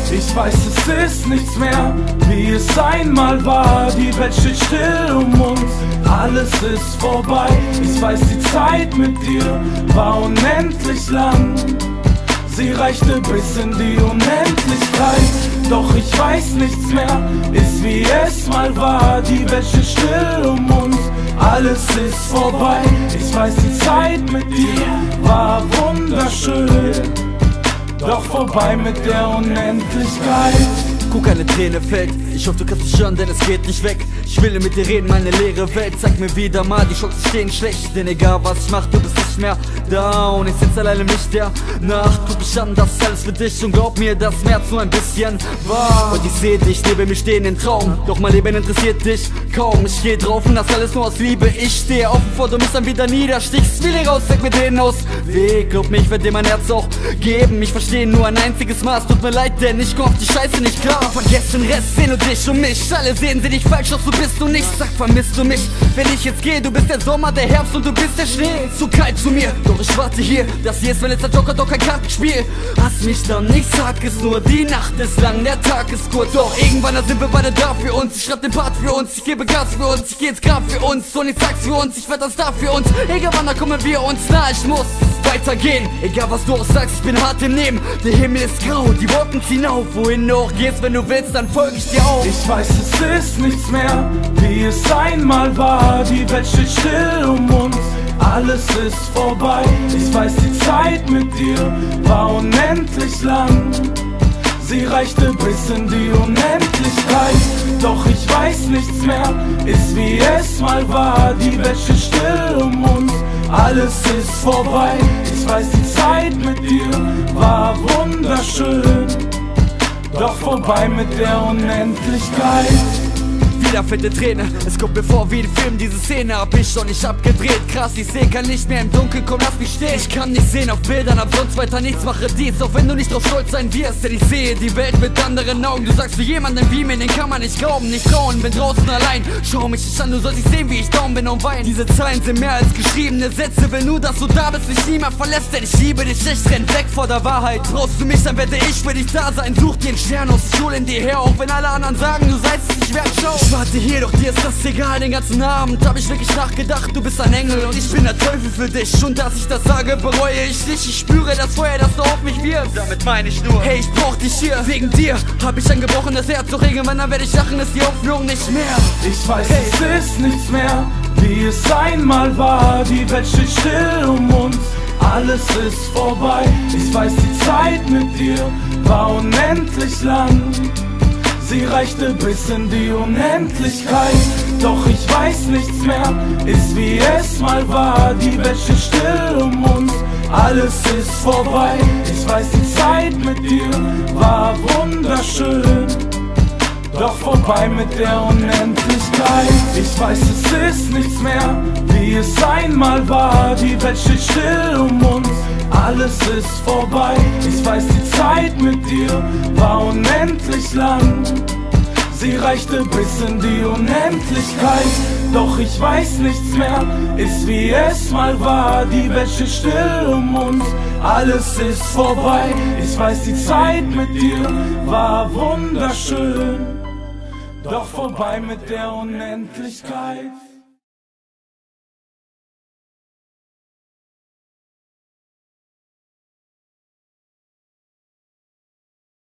Ich weiß, es ist nichts mehr, wie es einmal war. Die Welt steht still um uns, alles ist vorbei. Ich weiß, die Zeit mit dir war unendlich lang. Sie reichte bis in die Unendlichkeit. Doch ich weiß nichts mehr, ist wie es mal war. Die Welt steht still um uns, alles ist vorbei. Ich weiß, die Zeit mit dir war wunderschön, doch vorbei mit der Unendlichkeit. Guck, eine Träne fällt, ich hoffe, du kannst mich hören, denn es geht nicht weg. Ich will mit dir reden, meine leere Welt. Zeig mir wieder mal, die Chancen stehen schlecht. Denn egal was ich mach, du bist nicht mehr da. Und ich sitz alleine nicht der Nacht. Guck mich an, das ist alles für dich. Und glaub mir, das März nur ein bisschen wahr. Und ich seh dich, neben mir stehen den Traum. Doch mein Leben interessiert dich kaum. Ich geh drauf und das alles nur aus Liebe. Ich stehe offen vor, du mich dann wieder niederstichst. Will hier raus, weg mit denen aus Weg. Glaub mir, ich werd dir mein Herz auch geben. Ich verstehe nur ein einziges Maß. Tut mir leid, denn ich komm auf die Scheiße nicht klar. Vergesst den Rest, seh nur dich und mich. Alle sehen sie dich falsch aus, du bist du nicht. Sag, vermisst du mich, wenn ich jetzt gehe? Du bist der Sommer, der Herbst und du bist der Schnee. Zu kalt zu mir, doch ich warte hier. Das hier ist mein letzter Joker, doch kein Kartenspiel. Hast mich dann nicht, sag es nur. Die Nacht ist lang, der Tag ist kurz. Doch irgendwann da sind wir beide da für uns. Ich schreib den Part für uns, ich gebe Gas für uns. Ich geh ins Grab für uns und ich sag's für uns. Ich werd das da für uns. Irgendwann da kommen wir uns nah, ich muss weitergehen. Egal was du auch sagst, ich bin hart im Nehmen. Der Himmel ist grau, die Wolken ziehen auf. Wohin du auch gehst, wenn du willst, dann folg ich dir auf. Ich weiß, es ist nichts mehr, wie es einmal war. Die Welt steht still um uns, alles ist vorbei. Ich weiß, die Zeit mit dir war unendlich lang. Sie reichte bis in die Unendlichkeit. Doch ich weiß nichts mehr, ist wie es mal war. Die Welt steht still um uns, alles ist vorbei. Ich weiß, die Zeit mit dir war wunderschön, doch vorbei mit der Unendlichkeit. Wieder fette Träne, es kommt mir vor wie ein Film. Diese Szene hab ich schon nicht abgedreht. Krass, ich seh kann nicht mehr im Dunkeln, komm lass mich stehen. Ich kann nicht sehen auf Bildern, hab sonst weiter nichts, mache dies. Auch wenn du nicht drauf stolz sein wirst, denn ich sehe die Welt mit anderen Augen. Du sagst für jemanden wie mir, den kann man nicht glauben, nicht trauen. Bin draußen allein, schau mich nicht an, du sollst nicht sehen, wie ich down bin und wein. Diese Zeilen sind mehr als geschriebene Sätze. Will nur, dass du da bist, mich niemand verlässt. Denn ich liebe dich, ich renn weg vor der Wahrheit. Brauchst du mich, dann werde ich für dich da sein. Such dir einen Stern aus, ich hol ihn dir her. Auch wenn alle anderen sagen, du seist es nicht wert, schau. Ich warte hier, doch dir ist das egal. Den ganzen Abend hab ich wirklich nachgedacht. Du bist ein Engel und ich bin der Teufel für dich. Und dass ich das sage, bereue ich dich. Ich spüre das Feuer, das du auf mich wirfst. Damit meine ich nur, hey, ich brauch dich hier. Wegen dir hab ich ein gebrochenes Herz. Doch irgendwann dann werde ich lachen, ist die Hoffnung nicht mehr. Ich weiß, es ist nichts mehr, wie es einmal war. Die Welt steht still um uns, alles ist vorbei. Ich weiß, die Zeit mit dir war unendlich lang. Sie reichte bis in die Unendlichkeit. Doch ich weiß nichts mehr, ist wie es mal war. Die Welt steht still um uns, alles ist vorbei. Ich weiß, die Zeit mit dir war wunderschön, doch vorbei mit der Unendlichkeit. Ich weiß, es ist nichts mehr, wie es einmal war. Die Welt steht still um uns, alles ist vorbei. Ich weiß, die Zeit mit dir war unendlich lang. Sie reichte bis in die Unendlichkeit. Doch ich weiß nichts mehr, ist wie es mal war. Die Welt steht still um uns, alles ist vorbei. Ich weiß, die Zeit mit dir war wunderschön, doch vorbei mit der Unendlichkeit.